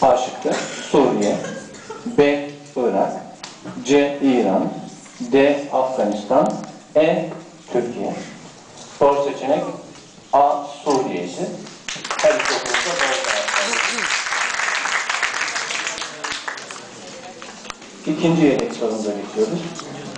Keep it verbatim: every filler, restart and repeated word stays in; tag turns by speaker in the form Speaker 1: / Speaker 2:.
Speaker 1: A şıkkı Suriye, B Irak, C İran, D Afganistan, E Türkiye. Doğru seçenek A Suriye'si. Her iki okulda doğru cevap. İkinci yedek sorumuza geçiyoruz.